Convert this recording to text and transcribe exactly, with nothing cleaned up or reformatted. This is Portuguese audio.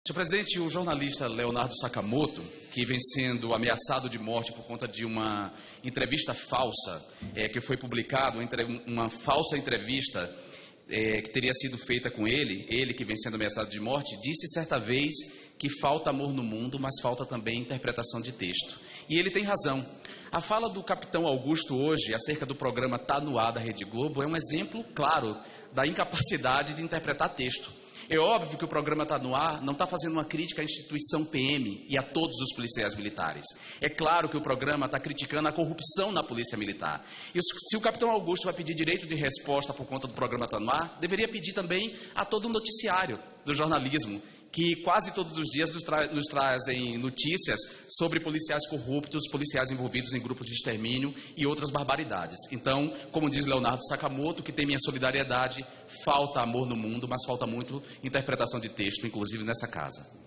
Senhor presidente, o jornalista Leonardo Sakamoto, que vem sendo ameaçado de morte por conta de uma entrevista falsa, é, que foi publicado, uma falsa entrevista é, que teria sido feita com ele, ele que vem sendo ameaçado de morte, disse certa vez que falta amor no mundo, mas falta também interpretação de texto. E ele tem razão. A fala do capitão Augusto hoje, acerca do programa Tá No Ar da Rede Globo, é um exemplo claro da incapacidade de interpretar texto. É óbvio que o programa Tá No Ar não está fazendo uma crítica à instituição P M e a todos os policiais militares. É claro que o programa está criticando a corrupção na polícia militar. E se o capitão Augusto vai pedir direito de resposta por conta do programa Tá No Ar, deveria pedir também a todo o noticiário do jornalismo, que quase todos os dias nos, tra nos trazem notícias sobre policiais corruptos, policiais envolvidos em grupos de extermínio e outras barbaridades. Então, como diz Leonardo Sakamoto, que tem minha solidariedade, falta amor no mundo, mas falta muito interpretação de texto, inclusive nessa casa.